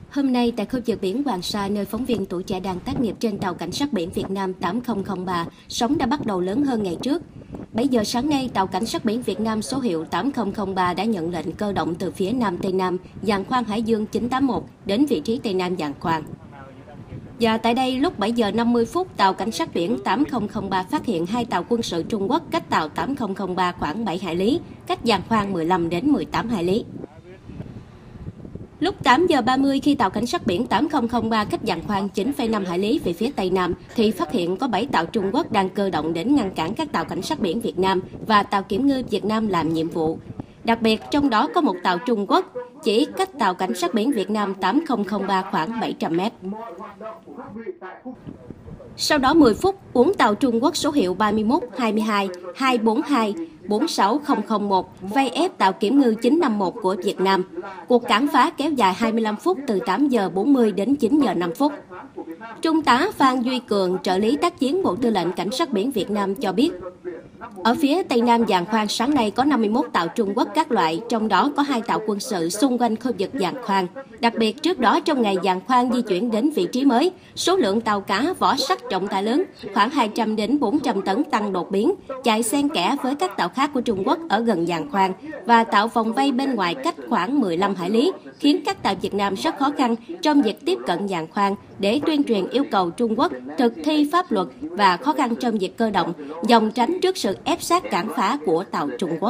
Hôm nay, tại khu vực biển Hoàng Sa, nơi phóng viên Tuổi Trẻ đang tác nghiệp trên tàu cảnh sát biển Việt Nam 8003, sóng đã bắt đầu lớn hơn ngày trước. 7 giờ sáng nay, tàu cảnh sát biển Việt Nam số hiệu 8003 đã nhận lệnh cơ động từ phía Nam Tây Nam, giàn khoan Hải Dương 981 đến vị trí Tây Nam giàn khoan. Và tại đây, lúc 7 giờ 50 phút, tàu cảnh sát biển 8003 phát hiện hai tàu quân sự Trung Quốc cách tàu 8003 khoảng 7 hải lý, cách giàn khoan 15 đến 18 hải lý. Lúc 8 giờ 30 khi tàu cảnh sát biển 8003 cách giàn khoan 9,5 hải lý về phía Tây Nam thì phát hiện có 7 tàu Trung Quốc đang cơ động đến ngăn cản các tàu cảnh sát biển Việt Nam và tàu kiểm ngư Việt Nam làm nhiệm vụ. Đặc biệt, trong đó có một tàu Trung Quốc chỉ cách tàu cảnh sát biển Việt Nam 8003 khoảng 700 mét. Sau đó 10 phút, 4 tàu Trung Quốc số hiệu 31, 22, 242, 46001 vây ép tàu kiểm ngư 951 của Việt Nam. Cuộc cản phá kéo dài 25 phút từ 8 giờ 40 đến 9 giờ 5 phút. Trung tá Phan Duy Cường, trợ lý tác chiến Bộ Tư lệnh Cảnh sát biển Việt Nam cho biết, ở phía Tây Nam giàn khoan sáng nay có 51 tàu Trung Quốc các loại, trong đó có 2 tàu quân sự xung quanh khu vực giàn khoan. Đặc biệt, trước đó trong ngày giàn khoan di chuyển đến vị trí mới, số lượng tàu cá vỏ sắt trọng tải lớn, khoảng 200 đến 400 tấn tăng đột biến, chạy xen kẽ với các tàu khác của Trung Quốc ở gần giàn khoan và tạo vòng vây bên ngoài cách khoảng 15 hải lý, khiến các tàu Việt Nam rất khó khăn trong việc tiếp cận giàn khoan để tuyên truyền yêu cầu Trung Quốc thực thi pháp luật và khó khăn trong việc cơ động, dòng tránh trước sự ép sát cản phá của tàu Trung Quốc.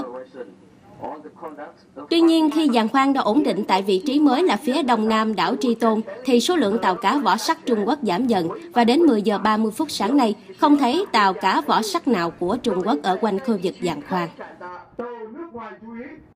Tuy nhiên, khi giàn khoan đã ổn định tại vị trí mới là phía đông nam đảo Tri Tôn, thì số lượng tàu cá vỏ sắt Trung Quốc giảm dần và đến 10 giờ 30 phút sáng nay, không thấy tàu cá vỏ sắt nào của Trung Quốc ở quanh khu vực giàn khoan.